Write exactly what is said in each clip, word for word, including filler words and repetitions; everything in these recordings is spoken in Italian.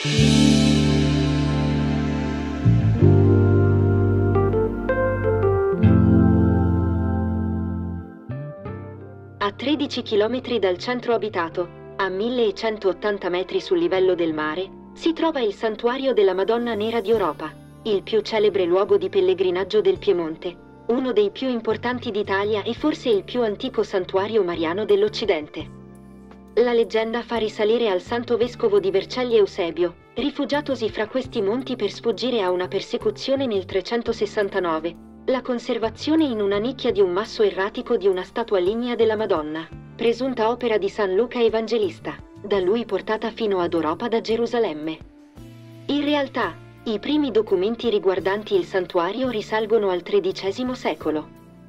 A tredici chilometri dal centro abitato, a millecentottanta metri sul livello del mare, si trova il Santuario della Madonna Nera di Oropa, il più celebre luogo di pellegrinaggio del Piemonte, uno dei più importanti d'Italia e forse il più antico santuario mariano dell'Occidente. La leggenda fa risalire al santo vescovo di Vercelli Eusebio, rifugiatosi fra questi monti per sfuggire a una persecuzione nel trecentosessantanove, la conservazione in una nicchia di un masso erratico di una statua lignea della Madonna, presunta opera di San Luca Evangelista, da lui portata fino ad Oropa da Gerusalemme. In realtà, i primi documenti riguardanti il santuario risalgono al tredicesimo secolo.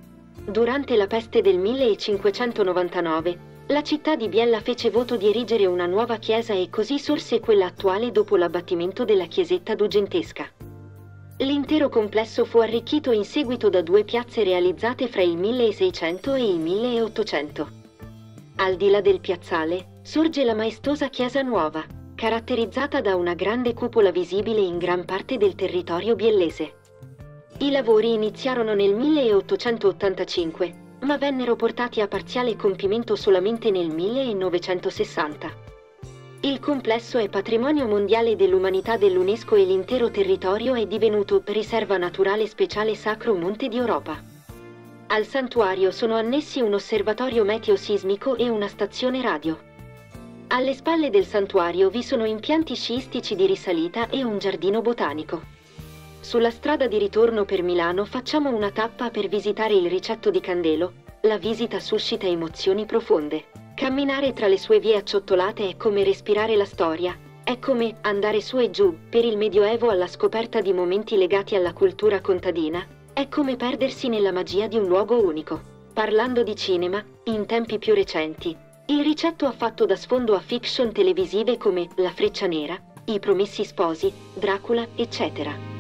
Durante la peste del millecinquecentonovantanove, la città di Biella fece voto di erigere una nuova chiesa e così sorse quella attuale dopo l'abbattimento della chiesetta dugentesca. L'intero complesso fu arricchito in seguito da due piazze realizzate fra il milleseicento e il milleottocento. Al di là del piazzale, sorge la maestosa chiesa nuova, caratterizzata da una grande cupola visibile in gran parte del territorio biellese. I lavori iniziarono nel milleottocentottantacinque, ma vennero portati a parziale compimento solamente nel millenovecentosessanta. Il complesso è patrimonio mondiale dell'umanità dell'UNESCO e l'intero territorio è divenuto riserva naturale speciale Sacro Monte di Oropa. Al santuario sono annessi un osservatorio meteo-sismico e una stazione radio. Alle spalle del santuario vi sono impianti sciistici di risalita e un giardino botanico. Sulla strada di ritorno per Milano facciamo una tappa per visitare il Ricetto di Candelo. La visita suscita emozioni profonde. Camminare tra le sue vie acciottolate è come respirare la storia, è come andare su e giù, per il Medioevo alla scoperta di momenti legati alla cultura contadina, è come perdersi nella magia di un luogo unico. Parlando di cinema, in tempi più recenti, il Ricetto ha fatto da sfondo a fiction televisive come La Freccia Nera, I Promessi Sposi, Dracula, eccetera.